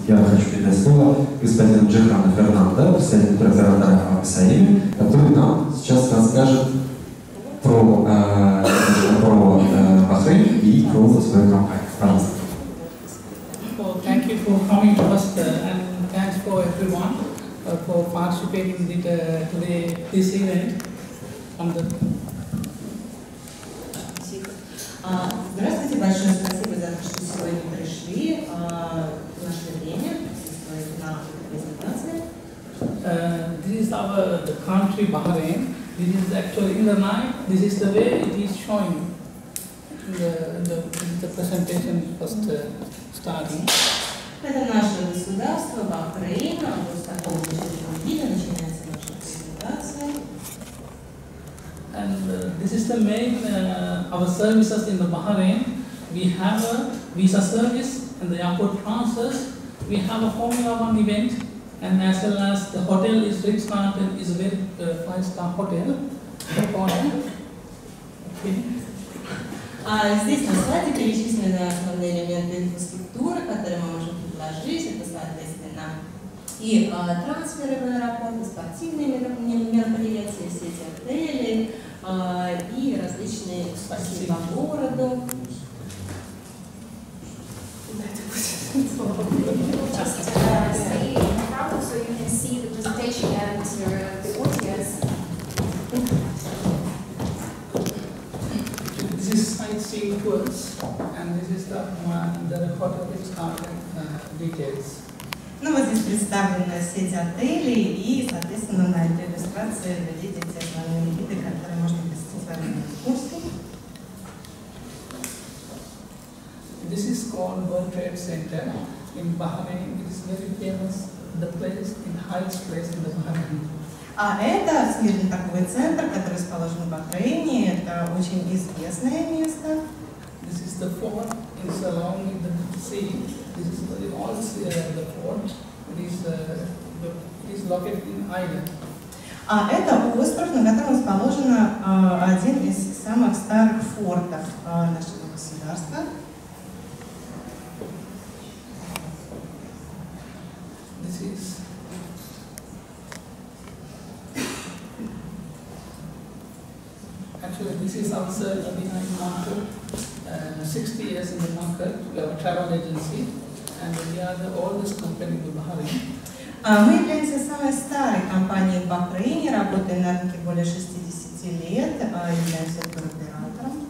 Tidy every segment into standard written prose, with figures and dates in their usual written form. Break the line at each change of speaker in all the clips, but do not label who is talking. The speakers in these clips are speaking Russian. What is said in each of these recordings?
Я хочу передать слово господину Джихану Фернандо, представителю туроператора Саими, который нам сейчас расскажет про Бахрейн и про свою компанию. Пожалуйста.
Well, thank you for coming to us and thanks for everyone for participating in today this event.
Здравствуйте, большое спасибо за то, что сегодня пришли в наше время присутствовать на презентации.
This is the country Bahrain. This is actually in the night. This is the way it is showing. The presentation first starting.
Это наше государство Бахрейн. Вот в таком замечательном виде начинается наша презентация.
And this is the main our services in the Bahrain. We have a visa service and the airport transfers. We have a Formula 1 event, and as well as the hotel is Ritz-Carlton, is a very 5-star hotel. Okay.
Здесь на слайде перечислены основные элементы инфраструктуры, которые мы можем предложить. Это, соответственно, и трансферы в аэропорт, и спортивные мероприятия, сети отелей, и различные экскурсии по городу.
Just stay in front so you can see the presentation and the audience.
This is sightseeing tours, and this is the hotel details.
Ну вот здесь представлена сеть отелей и, соответственно, на этой иллюстрации вы видите основные виды, которые можно посетить во время экскурсии.
This is called World Trade Center in Bahrain. It is very famous. The place in highest place in the Bahrain.
А это всемирный торговый центр, который расположен в Бахрейне. Это очень известное место.
This is the fort. It is along the sea. This is the fort. It is located in island.
А это остров, на котором расположен один из самых старых фортов нашего государства.
This is actually this is our search behind market. 60 years in the market. We have a travel agency, and we are the oldest company in Bahrain.
Мы являемся самой старой компанией в Бахрейне, работаем на рынке более 60 лет, являемся туроператором.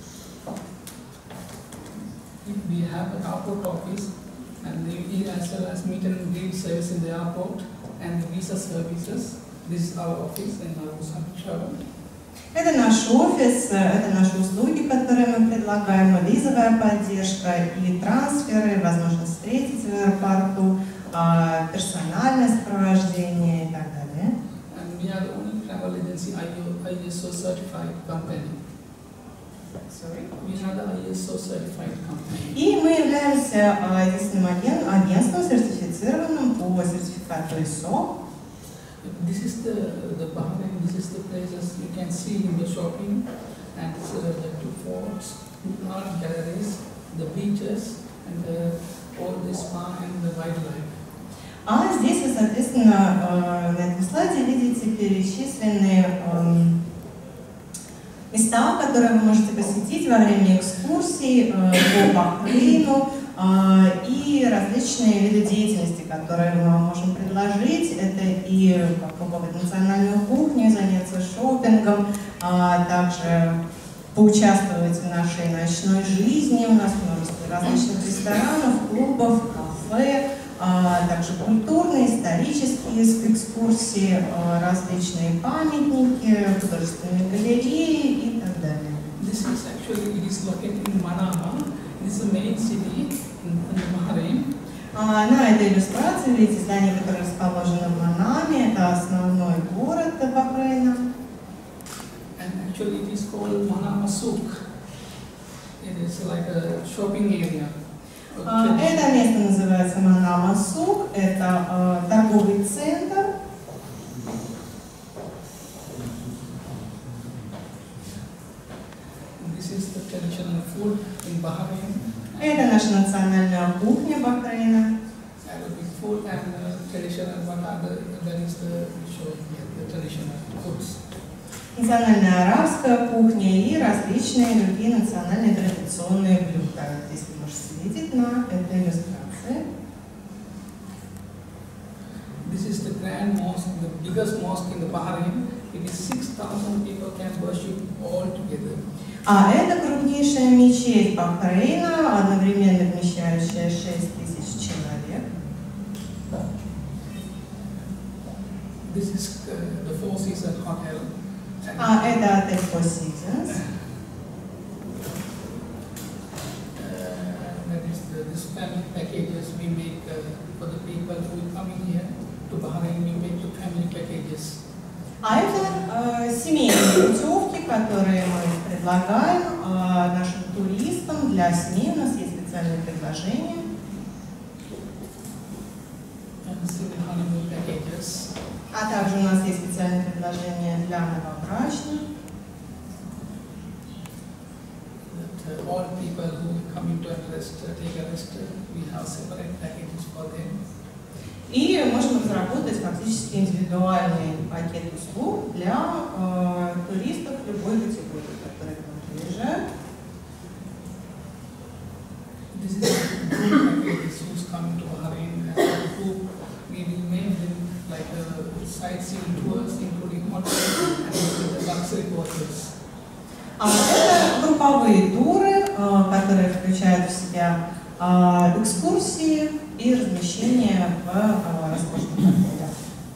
We have an airport office, and we as well as meet and greet service in the airport and visa services. This is our office in Abu Dhabi.
Это наш офис, это наши услуги, которые мы предлагаем, визовая поддержка и трансферы, возможность встретить в аэропорту, персональное сопровождение и так далее.
And we are the only travel agency ISO certified company.
Sorry?
We are the ISO certified company.
И мы являемся единственным агентством, сертифицированным по сертификату ISO.
This is the Bahrain. This is the places you can see in the shopping, and the two forts, art galleries, the beaches, and all the spa and the wildlife.
А здесь вы, соответственно, на этом слайде видите перечисленные места, которые вы можете посетить во время экскурсий по Бахрейну и различные виды деятельности, которые мы вам можем предложить. Это и попробовать национальную кухню, заняться шопингом, также поучаствовать в нашей ночной жизни. У нас множество различных ресторанов, клубов, кафе, также культурные, исторические экскурсии, различные памятники, художественные галереи и так далее.
This is actually it is located in Manama. It is the main city in Bahrain.
На этой иллюстрации видите здание, которое расположено в Манаме. Это основной город Бахрейна.
And actually it is called Manama Souk. It is like a shopping area.
Это место называется Манама Сук. Это торговый центр.
This is the traditional food in Bahrain.
Это наша национальная кухня Бахрейна.
that is the showing here, the traditional foods.
Национальная арабская кухня и различные другие национальные традиционные блюда. Здесь вы можете видеть на этой иллюстрации.
This is the grand mosque, the biggest mosque in the Bahrain. It is 6,000 people can worship all together.
А это крупнейшая мечеть Бахрейна, одновременно вмещающая 6 тысяч человек.
This is the Four Seasons Hotel.
А это отель Four Seasons.
That is this family packages we make for the people who are coming here to Bahrain. We make the family packages.
А это семейные путевки, которые мы предлагаем нашим туристам для семей. У нас есть специальные предложения. А также у нас есть специальные предложения для новобрачных.
All people who come into a rest, take a rest, we have separate packages for them.
И можем разработать фактически индивидуальный пакет услуг для туристов любой категории, которые к нам приезжают.
This is a group packages who's coming to Bahrain, who we will make them like sightseeing tours, including hotels and the luxury hotels.
Это групповые туры, которые включают в себя экскурсии и размещение в роскошных отелях.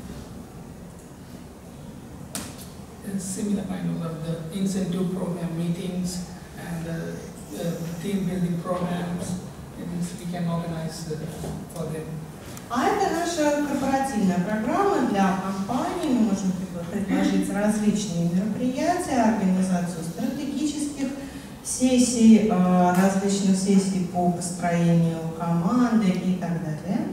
Similar kind of the incentive program meetings and team building programs, we can organize for them.
А это наша корпоративная программа для компаний. Мы можем предложить различные мероприятия, организацию стратегических сессий, различных сессий по построению команды и так далее.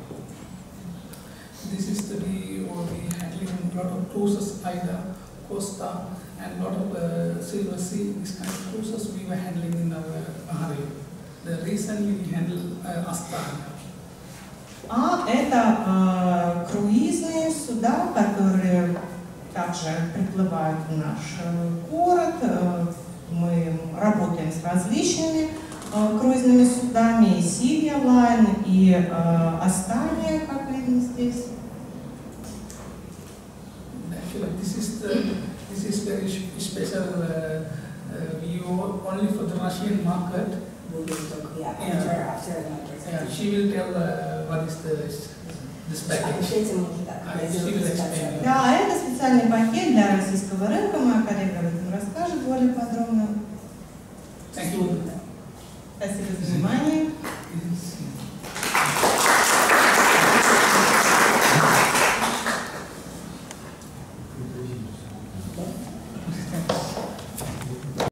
This is the way we handling a lot of cruises, Aida, Costa, and a lot of Silver Sea. These kind of cruises we were handling in our Bahrain. Recently we handled Astana.
А это круизные суда, которые также приплывают в наш город. Мы работаем с различными круизными судами, и Silvia Line, и Astania, как видно здесь.
Actually, this is very special view only for the Russian market. Yeah, she will tell what is this package. She will explain.
Да, это специальный пакет для российского рынка. Моя коллега об этом расскажет более подробно.
Thank you.
Спасибо за внимание.